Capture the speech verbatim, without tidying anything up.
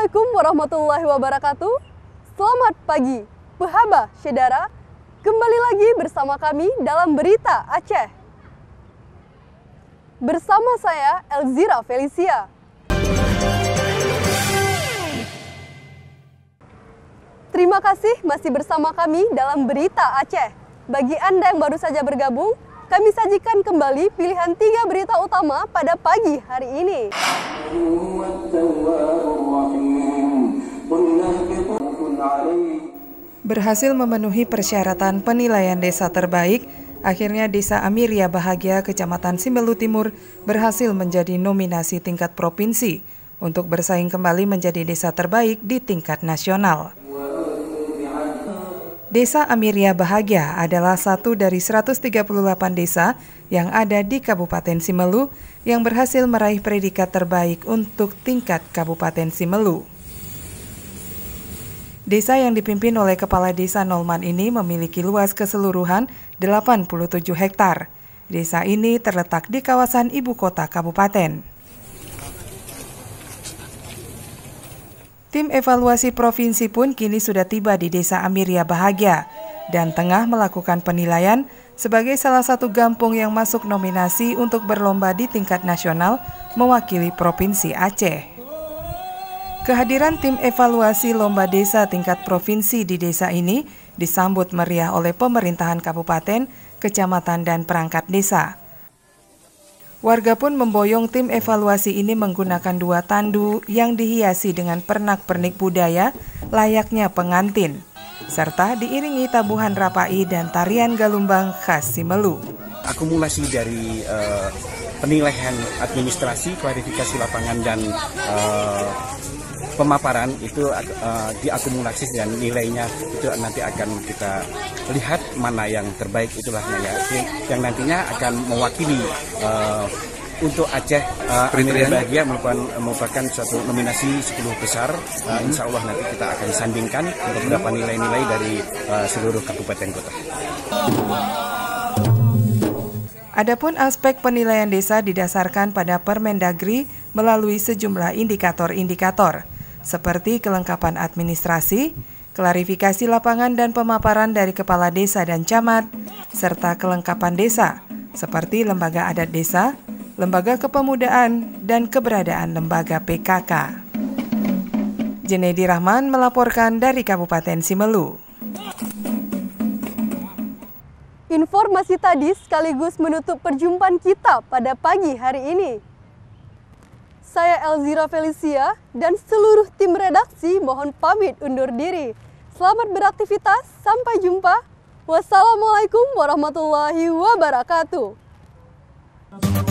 Assalamualaikum warahmatullahi wabarakatuh. Selamat pagi, Pehaba Syedara. Kembali lagi bersama kami dalam Berita Aceh. Bersama saya Elzira Felicia. Terima kasih masih bersama kami dalam Berita Aceh. Bagi Anda yang baru saja bergabung, kami sajikan kembali pilihan tiga berita utama pada pagi hari ini. Berhasil memenuhi persyaratan penilaian desa terbaik, akhirnya Desa Amiria Bahagia, Kecamatan Simelu Timur, berhasil menjadi nominasi tingkat provinsi untuk bersaing kembali menjadi desa terbaik di tingkat nasional. Desa Amiria Bahagia adalah satu dari seratus tiga puluh delapan desa yang ada di Kabupaten Simelu yang berhasil meraih predikat terbaik untuk tingkat Kabupaten Simelu. Desa yang dipimpin oleh Kepala Desa Nolman ini memiliki luas keseluruhan delapan puluh tujuh hektar. Desa ini terletak di kawasan ibu kota kabupaten. Tim evaluasi provinsi pun kini sudah tiba di Desa Amiria Bahagia dan tengah melakukan penilaian sebagai salah satu kampung yang masuk nominasi untuk berlomba di tingkat nasional mewakili Provinsi Aceh. Kehadiran tim evaluasi lomba desa tingkat provinsi di desa ini disambut meriah oleh pemerintahan kabupaten, kecamatan, dan perangkat desa. Warga pun memboyong tim evaluasi ini menggunakan dua tandu yang dihiasi dengan pernak-pernik budaya layaknya pengantin, serta diiringi tabuhan rapai dan tarian galumbang khas Simelu. Akumulasi dari uh, penilaian administrasi, klarifikasi lapangan, dan uh, pemaparan itu uh, diakumulasi dan nilainya itu nanti akan kita lihat mana yang terbaik, itulah ya, yang nantinya akan mewakili uh, untuk Aceh. uh, Amiria Bahagia merupakan, merupakan suatu nominasi sepuluh besar. uh, Insya Allah nanti kita akan sandingkan untuk beberapa nilai-nilai dari uh, seluruh kabupaten kota. Adapun aspek penilaian desa didasarkan pada Permendagri melalui sejumlah indikator-indikator seperti kelengkapan administrasi, klarifikasi lapangan dan pemaparan dari kepala desa dan camat, serta kelengkapan desa seperti lembaga adat desa, lembaga kepemudaan, dan keberadaan lembaga P K K. Jenedi Rahman melaporkan dari Kabupaten Simelu. Informasi tadi sekaligus menutup perjumpaan kita pada pagi hari ini. Saya Elzira Felicia dan seluruh tim redaksi mohon pamit undur diri. Selamat beraktivitas, sampai jumpa. Wassalamualaikum warahmatullahi wabarakatuh.